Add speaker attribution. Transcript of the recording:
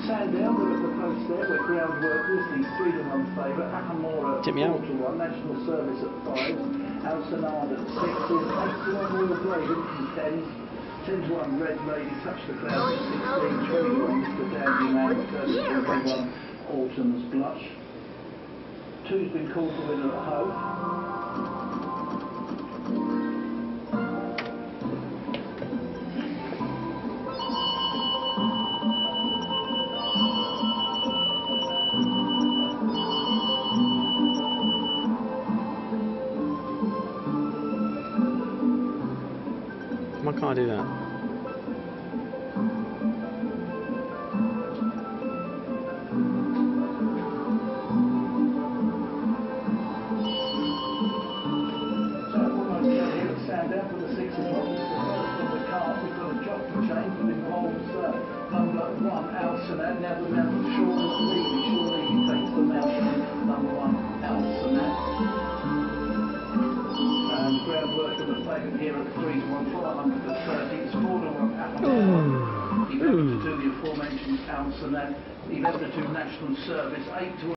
Speaker 1: Sandown, we're at the post there, where groundwork is the 3-1 favourite. Ahamora 4-1, National Service at 5. Al Sanad at 6. 8-1 Royal Dragon from 10s. 10-1 Red Lady Touch the Cloud at 16. 21 Mr. Dandy Man at 31 Autumn's Blush. 2's been called the winner at home.
Speaker 2: Why can't I do that?
Speaker 1: So almost here at Sandown for the 6 o'clock. This is the first from the car. We've got a jockey change that involves number 1 Al Sanad. Now the mount of Sean Levy. Sean Levy takes the mount of number 1 Al Sanad. Groundwork of the favourite here at 3-1, 400 at 30. It's 4-1 Ahamora. 11-2 the aforementioned Al Sanad. 11-2 National Service. 8-1.